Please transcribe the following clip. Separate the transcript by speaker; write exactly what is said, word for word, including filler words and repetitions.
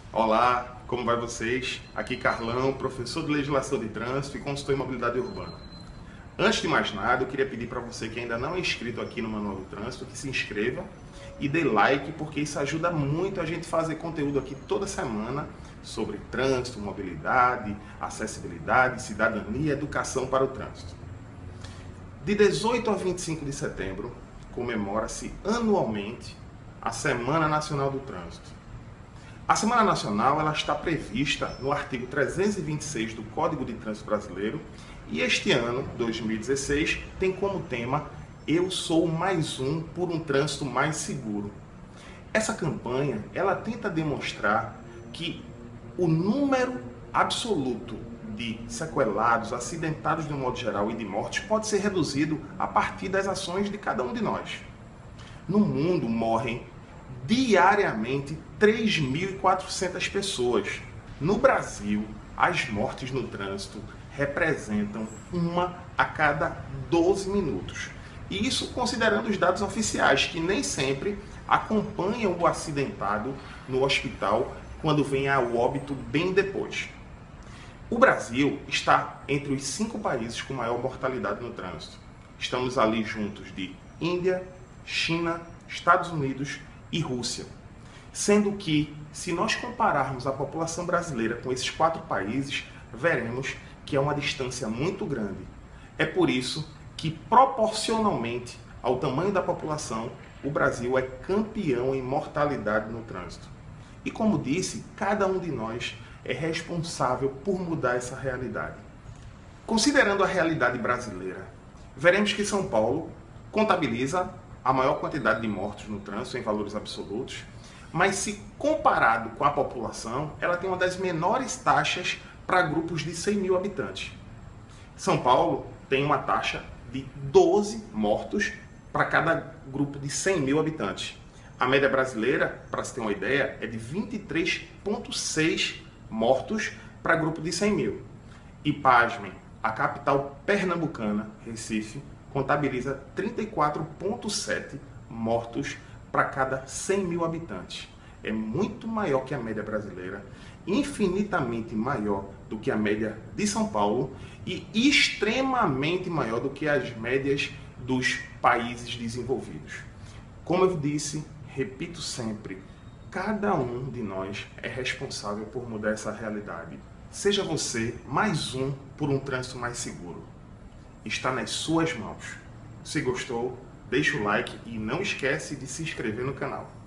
Speaker 1: Olá, como vai vocês? Aqui Carlão, professor de Legislação de Trânsito e consultor em Mobilidade Urbana. Antes de mais nada, eu queria pedir para você que ainda não é inscrito aqui no Manual do Trânsito, que se inscreva e dê like, porque isso ajuda muito a gente fazer conteúdo aqui toda semana sobre trânsito, mobilidade, acessibilidade, cidadania e educação para o trânsito. De dezoito a vinte e cinco de setembro, comemora-se anualmente a Semana Nacional do Trânsito. A Semana Nacional ela está prevista no artigo trezentos e vinte e seis do Código de Trânsito Brasileiro e este ano, dois mil e dezesseis, tem como tema Eu Sou Mais Um por um Trânsito Mais Seguro. Essa campanha ela tenta demonstrar que o número absoluto de sequelados, acidentados de um modo geral e de mortes pode ser reduzido a partir das ações de cada um de nós. No mundo morrem diariamente três mil e quatrocentas pessoas. No Brasil, as mortes no trânsito representam uma a cada doze minutos. E isso considerando os dados oficiais, que nem sempre acompanham o acidentado no hospital quando vem ao óbito bem depois. O Brasil está entre os cinco países com maior mortalidade no trânsito. Estamos ali juntos de Índia, China, Estados Unidos e Rússia. Sendo que, se nós compararmos a população brasileira com esses quatro países, veremos que é uma distância muito grande. É por isso que, proporcionalmente ao tamanho da população, o Brasil é campeão em mortalidade no trânsito. E como disse, cada um de nós é responsável por mudar essa realidade. Considerando a realidade brasileira, veremos que São Paulo contabiliza a maior quantidade de mortos no trânsito em valores absolutos, mas se comparado com a população, ela tem uma das menores taxas para grupos de cem mil habitantes. São Paulo tem uma taxa de doze mortos para cada grupo de cem mil habitantes. A média brasileira, para se ter uma ideia, é de vinte e três vírgula seis mortos para grupo de cem mil. E pasmem, a capital pernambucana, Recife, contabiliza trinta e quatro vírgula sete mortos para cada cem mil habitantes. É muito maior que a média brasileira, infinitamente maior do que a média de São Paulo e extremamente maior do que as médias dos países desenvolvidos. Como eu disse, repito sempre, cada um de nós é responsável por mudar essa realidade. Seja você mais um por um trânsito mais seguro. Está nas suas mãos. Se gostou, deixa o like e não esquece de se inscrever no canal.